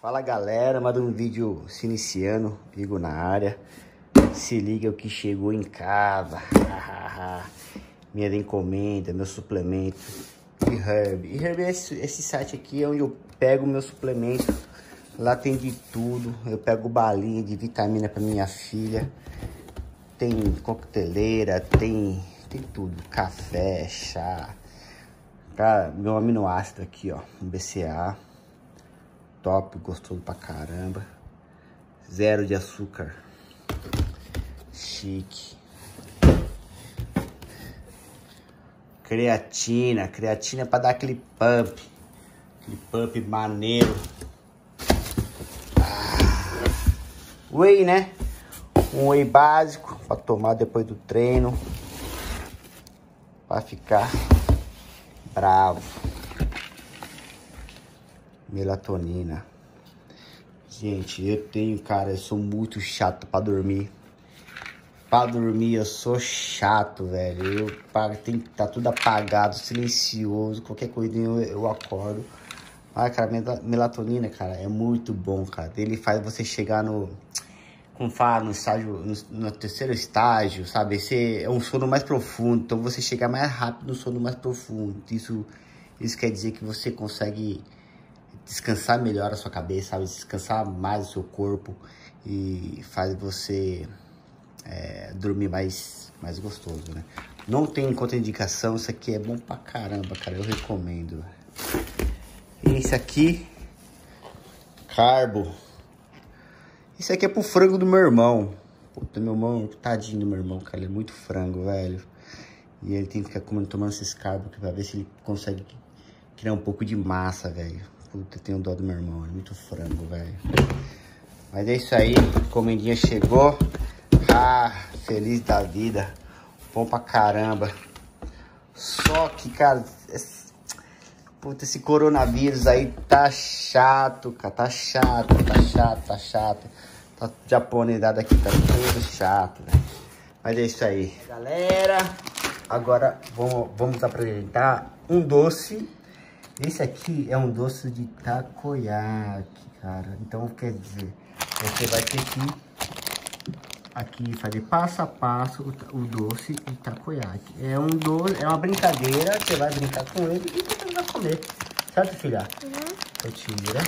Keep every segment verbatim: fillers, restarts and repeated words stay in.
Fala galera, mais um vídeo se iniciando, Igor na área. Se liga o que chegou em casa. Minha encomenda, meu suplemento e Herb. E Herb é esse, esse site aqui é onde eu pego meu suplemento. Lá tem de tudo. Eu pego balinha de vitamina para minha filha. Tem coqueteleira, tem, tem tudo. Café, chá. Cara, meu aminoácido aqui, ó. Um B C A. Top, gostoso pra caramba. Zero de açúcar. Chique. Creatina. Creatina pra dar aquele pump. Aquele pump maneiro. Ah. Whey, né? Um whey básico pra tomar depois do treino. Pra ficar bravo. Melatonina. Gente, eu tenho, cara, eu sou muito chato pra dormir. Pra dormir eu sou chato, velho. Eu tem que tá tudo apagado, silencioso. Qualquer coisinha eu, eu acordo. Ah, cara, melatonina, cara, é muito bom, cara. Ele faz você chegar no... Como fala, no estágio, no, no terceiro estágio, sabe? Esse é um sono mais profundo. Então você chegar mais rápido no sono mais profundo. Isso, isso quer dizer que você consegue descansar melhor a sua cabeça, sabe? Descansar mais o seu corpo e faz você é, dormir mais, mais gostoso, né? Não tem contraindicação, isso aqui é bom pra caramba, cara, eu recomendo. Esse aqui, carbo. Isso aqui é pro frango do meu irmão. Puta, meu irmão, tadinho do meu irmão, cara, ele é muito frango, velho. E ele tem que ficar comendo, tomando esses carbos pra ver se ele consegue criar um pouco de massa, velho. Puta, tenho dó do meu irmão, é muito frango, velho. Mas é isso aí, a encomendinha chegou. Ah, feliz da vida. Bom pra caramba. Só que, cara, esse, puta, esse coronavírus aí tá chato, cara. Tá chato, tá chato, tá chato. Tá japonesada aqui, tá tudo chato, velho. Mas é isso aí. Galera, agora vamos, vamos apresentar um doce. Esse aqui é um doce de takoyaki, cara. Então, quer dizer, você vai ter que aqui fazer passo a passo o, o doce de takoyaki. É um doce, é uma brincadeira, você vai brincar com ele e você vai comer. Certo, filha? Uhum. Então, tira.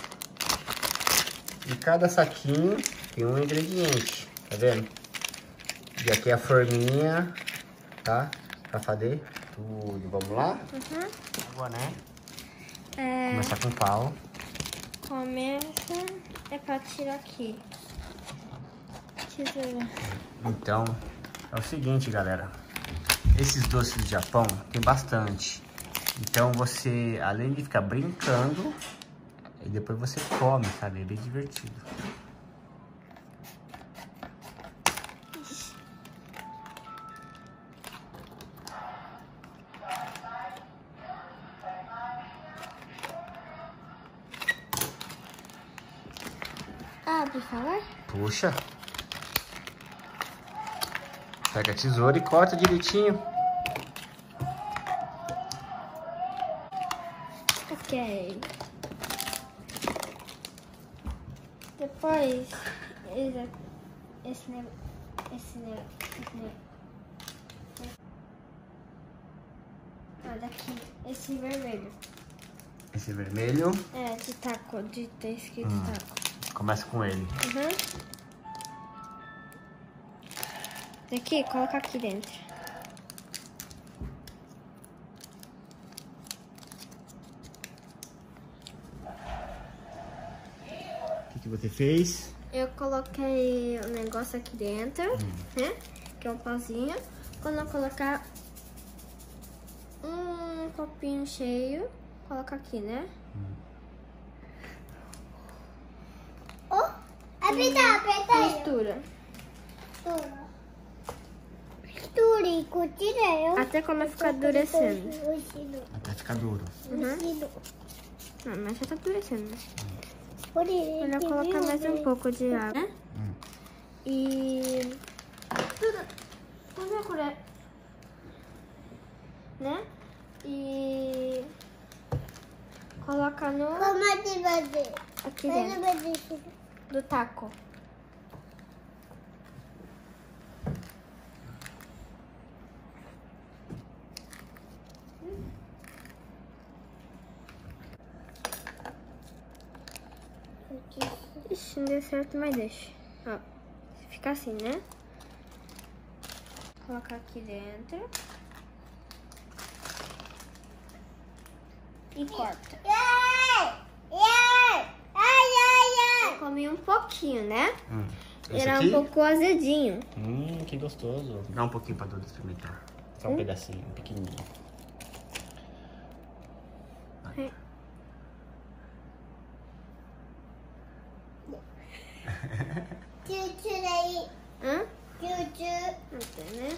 E cada saquinho tem um ingrediente, tá vendo? E aqui é a forminha, tá? Pra fazer tudo. Vamos lá? Uhum. Agora, né? É... Começar com pau. Começa é pra tirar aqui. Tesoura. Então, é o seguinte, galera. Esses doces do Japão tem bastante. Então você, além de ficar brincando, e depois você come, sabe? É bem divertido. Ah, por favor? Puxa. Pega a tesoura e corta direitinho. Ok. Depois, esse, esse, esse, esse, ah, daqui, esse vermelho. Esse vermelho? É, de taco, de ter escrito hum. taco. Começa com ele. Uhum. Daqui, coloca aqui dentro. O que, que você fez? Eu coloquei o negócio aqui dentro, hum. né? Que é um pauzinho. Quando eu colocar um copinho cheio, coloca aqui, né? Hum. Oh, aperta, aperta. Mistura. Mistura e continua. Até quando ficar endurecendo. Até ficar duro. Uhum. Não, mas já tá endurecendo, né? Vou colocar mais um pouco de água, né? Hum. E... Tudo. Tudo a colher. Né? E... Coloca no... Como é que vai fazer? Aqui Vai dentro fazer. do taco. Ixi, não deu certo, mas deixa. Ó, fica assim, né? Colocar aqui dentro. E corta. Ai, ai, ai, Eu comi um pouquinho, né? Hum. Esse Era aqui? um pouco azedinho. Hum, que gostoso. Dá um pouquinho pra Duda experimentar. Só um Hum? pedacinho, um pequenininho. É. Tio, tira aí. Hã? Tio, tio. Não tem, né?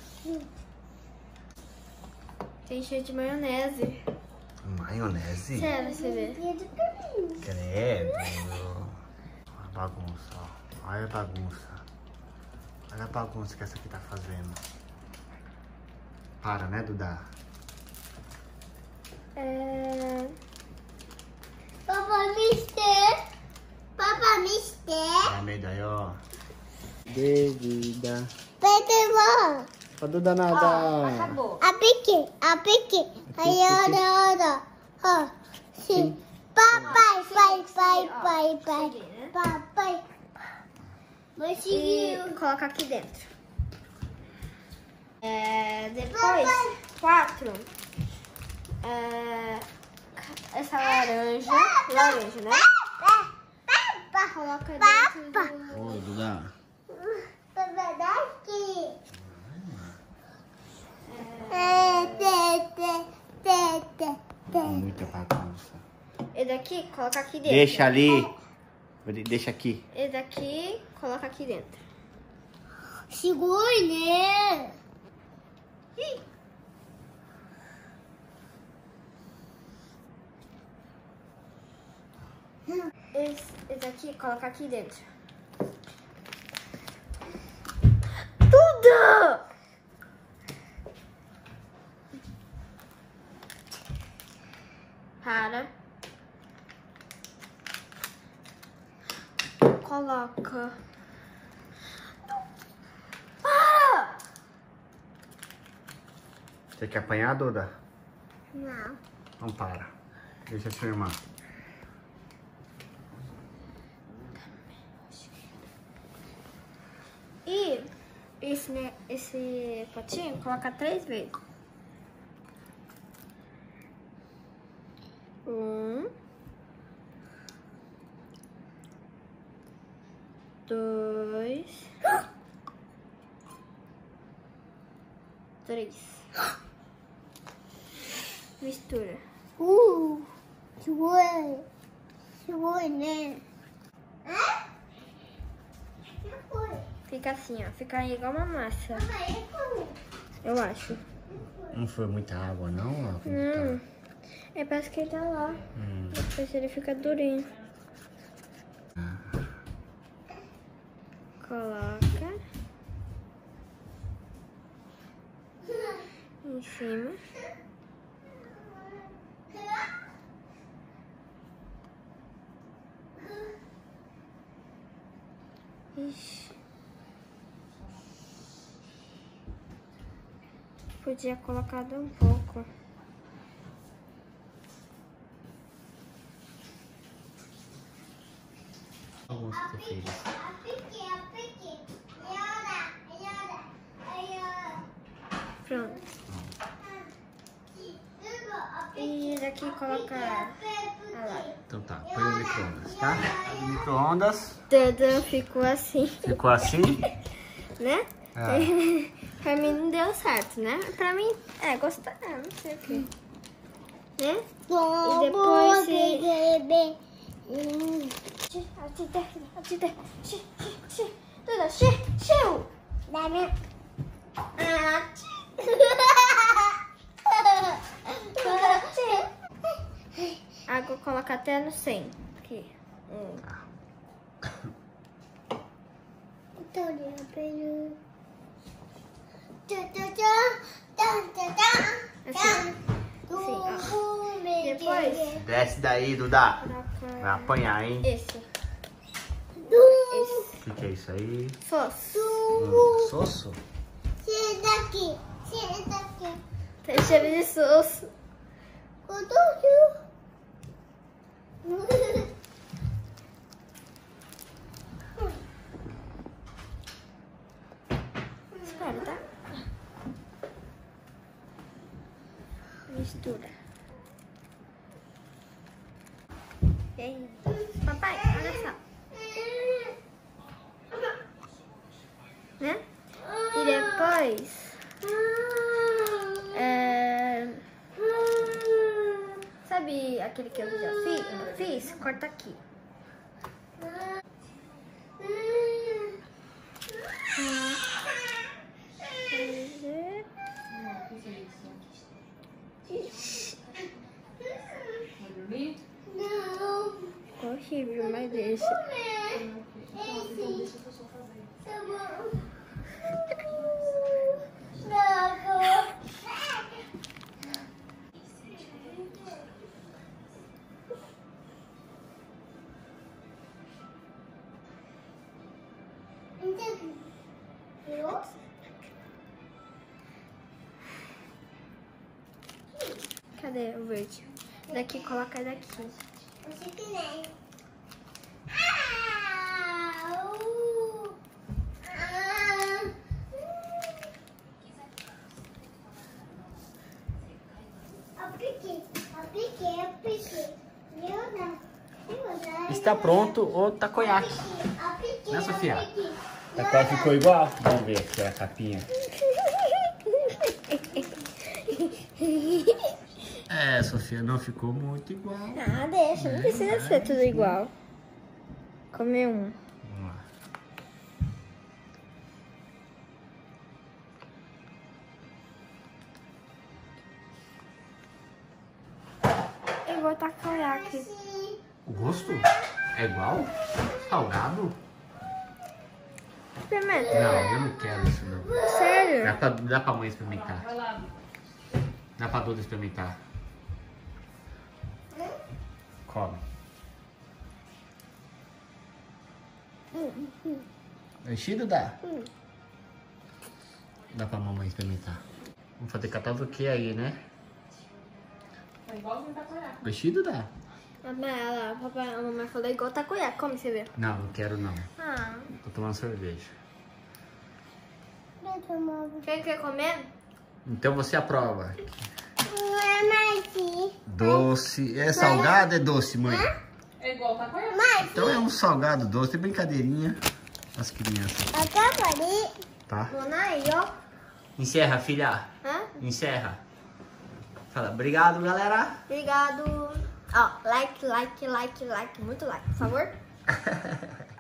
Tem cheio de maionese. Maionese? Sério, você vê. Credo. Olha a bagunça, ó. Olha a bagunça. Olha a bagunça que essa aqui tá fazendo. Para, né, Duda? É... Papai mister. Papai mister. É meio daí, ó. Bebida. Pedro, Pra Duda Ó, nada. acabou. a pique, a pique. Aí, olha, olha. Ó, sim. Papai, pai, pai, pai, pai. Cheguei, né? Papai. Mas E seguiu. coloca aqui dentro. É, depois, quatro. É, essa laranja. Laranja, né? Coloca dentro do... Ô, Duda. Papai, daqui. É, te, te, te, te, te. Muita bagunça. E daqui, coloca aqui dentro. Deixa ali. Deixa aqui. E daqui, coloca aqui dentro. Segure, né? Ih. Esse, esse aqui, coloca aqui dentro. Tudo! Para. Coloca. Para! Você quer apanhar, Duda? Não. Então para. Deixa a sua irmã. E esse, né, esse potinho, coloca três vezes. Um. Dois. Três. Mistura. Uh, segure. Segure, né? Hã? Fica assim, ó. Fica igual uma massa. Papai, Eu acho. Não foi muita água, não? Ó, como Hum. tá? É, parece que ele tá lá. Hum. Depois ele fica durinho. Coloca. Em cima. Ixi. Podia colocar um pouco. Alguns que você fez. Pronto. E daqui coloca a lá. Então tá, põe no micro-ondas, tá? No micro-ondas. Tudo ficou assim, Ficou assim? né? É. Pra mim não deu certo, né? Pra mim, é, gostar, é, não sei o que. Né? E depois se... Atita, atita, xi, xi, xi. Tudo, xi, xiu. Da minha... Ah, água coloca até no cem. Aqui. Um. Assim. ó. Depois... Desce daí, Duda. Vai apanhar, hein? Esse. O que, que é isso aí? Sosso. Hum, sosso? Tira daqui. Tira daqui. Tem cheiro de sosso. Espera, tá? Mistura. E aí? Papai, olha só. Né? E depois... É... Sabe aquele que eu já fiz? Fiz? Corta aqui. Não. Horrível, mas deixa. Esse. Tá bom. Não. Cadê o verde? Daqui, coloca daqui. Você que nem. Ah, uh, ah. Apliquei, apliquei, apliquei. Está pronto o takoyaki. Apliquei, Né, Sofia? apliquei. Takoyaki ficou igual? Vamos ver aqui a capinha. É, Sofia, não ficou muito igual. Ah, deixa. Não precisa ser tudo igual. Comer um. Vamos lá. Eu vou takoyaki. O gosto é igual? Salgado? Experimenta. Não, eu não quero isso não. Dá Sério? pra, dá pra mãe experimentar. Dá pra Duda experimentar. Come. Enchido dá? Dá pra mamãe experimentar. Vamos fazer catado o que aí, né? É igual no takoyaki. Enchido dá? Mamãe, ela, papai, a mamãe falou igual takoyaki. Come, você vê. Não, não quero não. Ah. Tô tomando cerveja. Quem quer comer? Então você aprova. Não é mais isso. Doce. É salgado ou é doce, mãe? É igual takoyaki. Então é um salgado doce, tem brincadeirinha. As crianças. Acaba ali. Tá? Dona aí, ó. Encerra, filha. Hã? Encerra. Fala, obrigado, galera. Obrigado. Ó, like, like, like, like. Muito like, por favor.